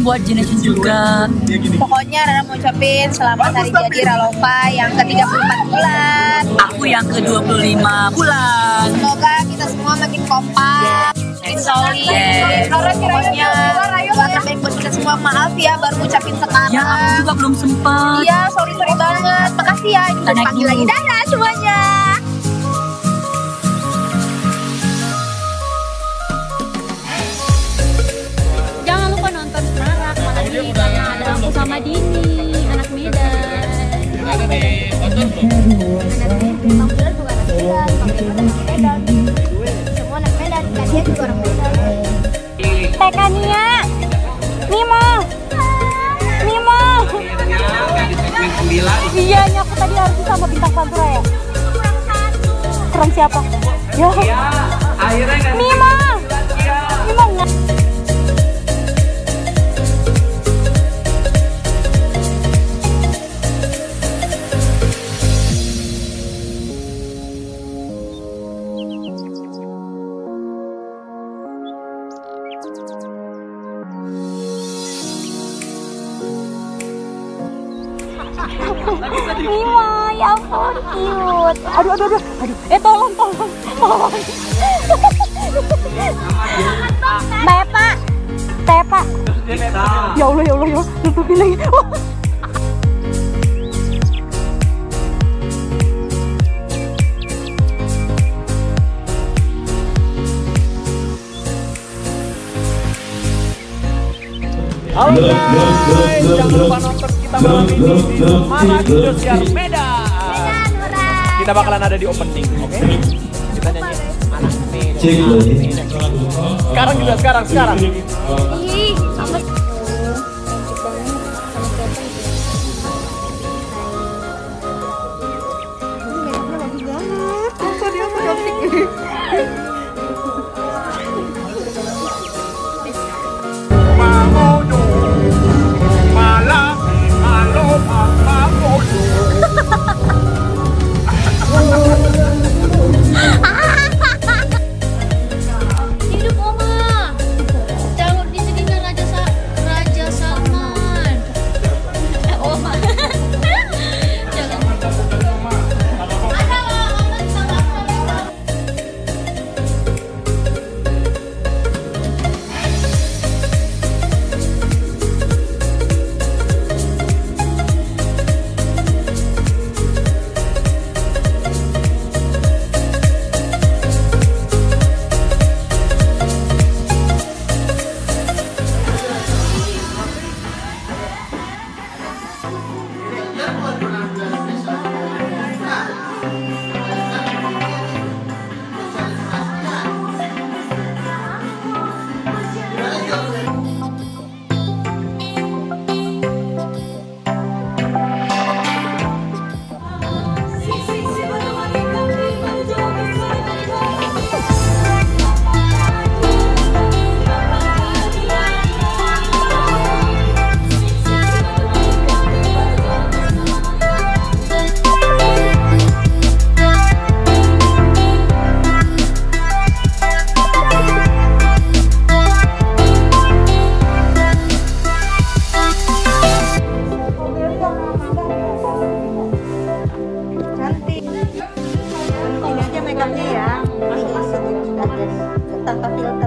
buat Jenesin juga. Pokoknya Rara mau ucapin selamat hari jadi Ralova yang ke-34 bulan. Aku yang ke-25 bulan. Semoga kita semua makin kompak, makin solid. Pokoknya doa terbaik buat kita semua. Maaf ya baru ucapin sekarang. Ya aku juga belum sempat. Iya, sorry banget. Makasih ya, kita dipanggil lagi. Dadah semuanya. Jangan lupa nonton Semarak malam ini karena ada aku sama Dini, anak Medan. Ada di Bang Bilal juga anak Medan, Bang Bilal anak Medan. Semua anak Medan, Kadia juga orang Medan. Tekania, Nimo, Nimo. Iya, ini aku tadi harus sama bintang Pantura ya. Kurang siapa? Ya. Nimo, Nimo nggak. Nimo, ya ampun, cute. Aduh. Tolong. Tepa. Ya Allah, tutupin lagi. Halo guys, jangan lupa nonton kita malam ini di Semarak Indosiar Medan. Kita bakalan ada di opening, oke? Kita nyanyi anak Medan. Sekarang. Ih, apa? Hidup Oma. Jangan disediakan Raja Salman. Oma. Jangan. Ada loh, Oma sama Ini aja makeupnya ya. Ini tanpa filter.